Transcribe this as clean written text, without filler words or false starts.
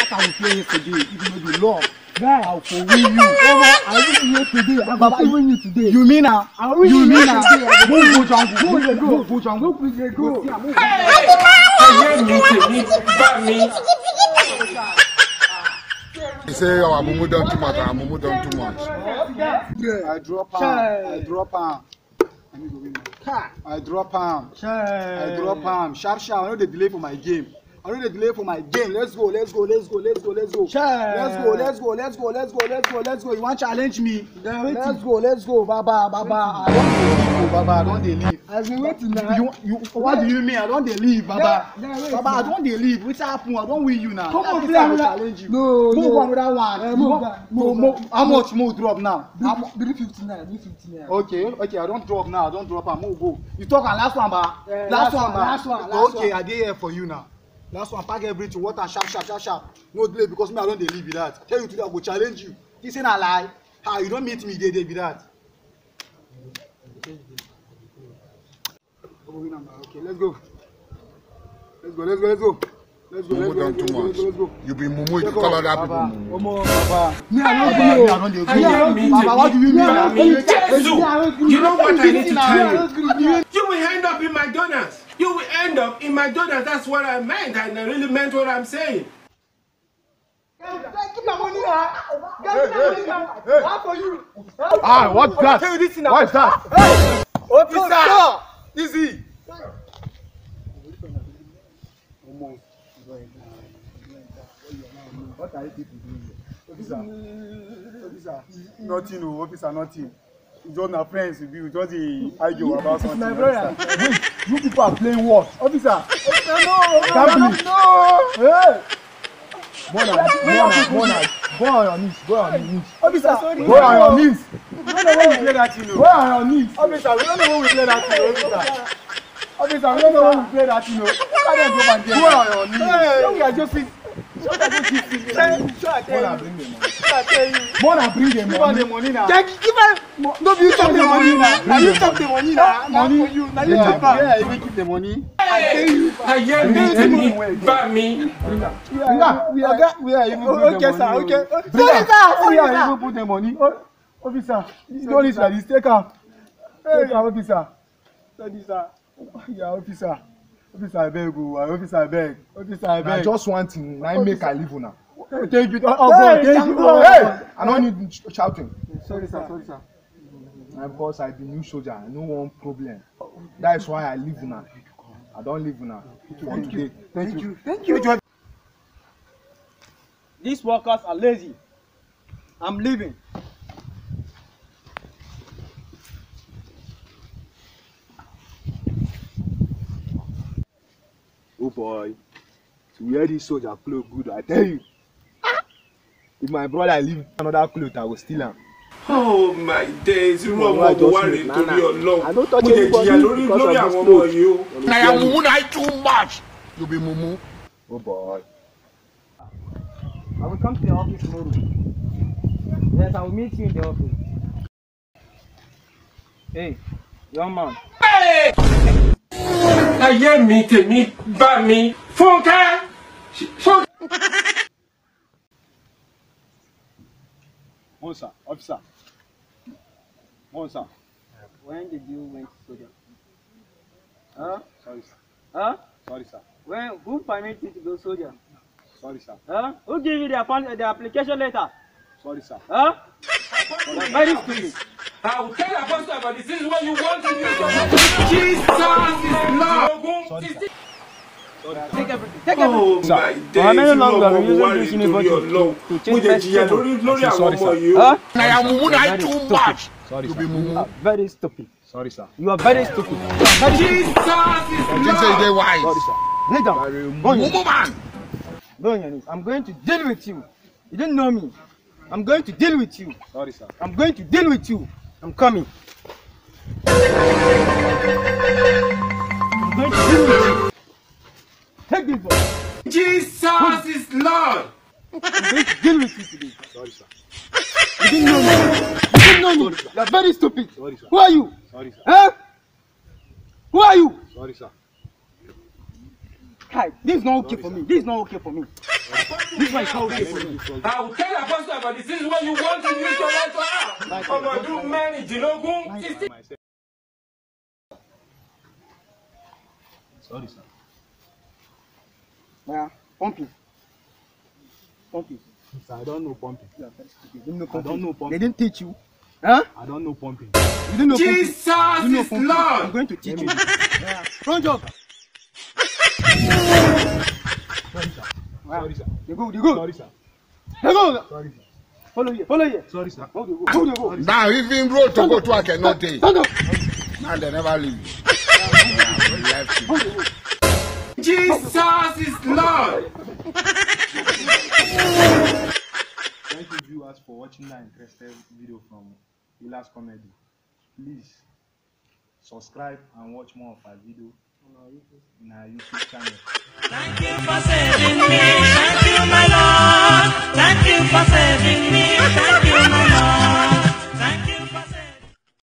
I will play yesterday. If you know the law, I will win you. I will win you today. Baba, I will win you today. You mean now? I will win you today. Go jungle. Go jungle. Go. He say our mumu done too much. Our mumu done too much. I drop him. I drop him. I drop him. Sharp. I know the delay for my game. Let's go. Let's go. You want to challenge me? Let's go. Baba. I don't leave. I've been waiting now. What do you mean? I don't leave, Baba. Baba, I don't leave. What's happened? I don't win you now. Come on, challenge you. No. Move on with that one. How much more drop now? 359. Okay. I don't drop now. I move, go. You talk on last one, ba. Last one. Okay, I did here for you now. Last one, pack everything, water, sharp. No delay because me, I don't leave with that. Tell you today, I will challenge you. This ain't a lie. You don't meet me, they with that. Okay, let's go. Mumu done too much. You be mumu, you call other people mumu. Baba. Me, I don't do. Baba, what do you mean? You know what I need to tell you? You will end up in McDonald's. That's what I meant. I really meant what I'm saying. Give my money now. How for you? What's that? What is that? Officer! Easy. What are you people doing here? Officer. Nothing. We just our friends with you. We just argue about something. My brother. Wait, you people are playing what? Officer. No. Hey. Mona. Go on your knees. Officer, sorry. Go on your knees. We don't know when we play that thing. Go on your knees. Officer, we don't know when we play that thing. Officer, we don't know when we play that thing. Go on your knees. We are just Mona, bring the money. Give her the money now. Give her. No, you talk the money now. Now you talk the money now. Money for you. Now you talk back. Yeah, you will keep the money. I hear me. We are even put the money. Okay. We are even put the money. Officer, don't listen like this. Take her, officer. Yeah, officer. Officer, I beg. Now just one thing. Now make I leave now. Thank you. Hey, I don't need shouting. Sorry, sir. Because I be new soldier, I no one problem. That is why I leave now. I don't leave now. Thank you. These workers are lazy. I'm leaving. Oh boy, to wear this soldier clothes good, I tell you. If my brother leave another clothes, I will steal him. Oh my days, you know what worry to be alone. I don't touch anybody because of this clothes. I am mumu too much. You be mumu. Oh boy. I will come to the office tomorrow. Yes, I will meet you in the office. Hey, young man. Hey! I hear me, bá mi, Funke. Monsa, officer. Monsa. When did you went to soldier? Sorry, sir. Sorry, sir. Who permitted you to go soldier? Sorry, sir. Who gave you the application letter? Sorry, sir. Very stupid. I will tell Apostle about this. This is what you want to do. Jesus is Lord. Sorry, sir. Take everything. Oh my days, How many long are you worry using to this be university alone. to change Lórí àwọn ọmọ yìí. I am mumu too much. Sorry, You sir. be mumu. Very stupid. Sorry, sir. You are very stupid. Jesus is You say they wise. Sorry, sir. Lay down. Go on your Mumu man. Go on your knees. I'm going to deal with you. You don't know me. I'm going to deal with you. Sorry, sir. I'm going to deal with you. I'm coming. I'm going to deal with you. Take this boy. Jesus is Lord. I'm going to deal with you today. Sorry, sir. You didn't know me. You didn't know me. You are very stupid. Sorry, sir. Who are you? Sorry, sir. Who are you? Sorry, sir. Kai, this is not okay for me. This is not okay for me. This one is not okay for me. I will tell Apostle about this. This is what you want to use your life for. Come on, do many. Sorry, sir. Yeah, pumping. Pumping. Sir, I don't know pumping. I don't know pumping. They didn't teach you. Huh? I don't know pumping. You didn't know Jesus pumping. is Lord. I'm going to teach you. Yeah. Front job. Sorry, sir. Sorry, sir. You go, you go. Sorry, sir. You go. Sorry, sir. Follow here, follow here. Sorry, sir. How do you go? How do you go? Now, even road to go to I cannot take. Stand up. Now they never leave. Jesus is Lord. Thank you, viewers, for watching that interesting video from Ila's Comedy. Please subscribe and watch more of our video in our YouTube channel. Thank you for saving me.